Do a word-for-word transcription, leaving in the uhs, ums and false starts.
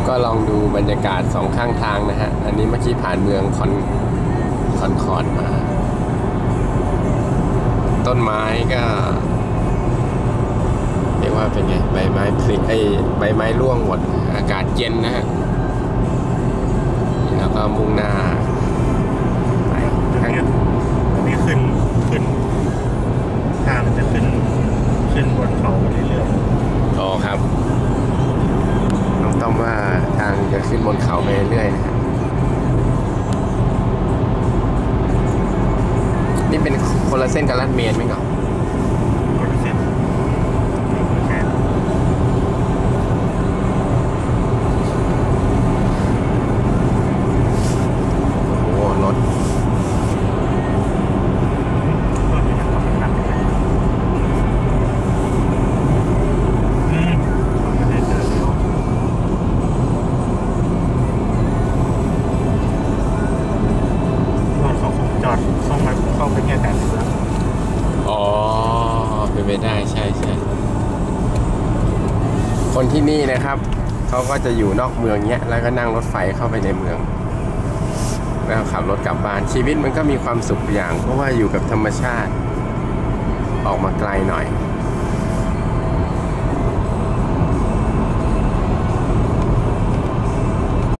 ก็ลองดูบรรยากาศสองข้างทางนะฮะอันนี้เมื่อกี้ผ่านเมืองคอนคอนคอร์ดมาต้นไม้ก็เรียกว่าเป็นไงใบไม้ผลิไอ้ใบไม้ร่วงหมดอากาศเย็นนะฮะแล้วก็มุ่งหน้าไปทางอันนี้ขึ้นขึ้นทางจะขึ้นขึ้นบนเขาเรื่อยๆอ๋อครับต้องต้องว่าทางจะขึ้นบนเขาไปเรื่อยๆนะฮะนี่เป็นคนละเส้นกับลาดเมนไหมครับคนละเส้นโอ้รถไม่ได้ใช่ใช่คนที่นี่นะครับเขาก็จะอยู่นอกเมืองเนี้ยแล้วก็นั่งรถไฟเข้าไปในเมืองแล้วขับรถกลับบ้านชีวิตมันก็มีความสุขอย่างเพราะว่าอยู่กับธรรมชาติออกมาไกลหน่อย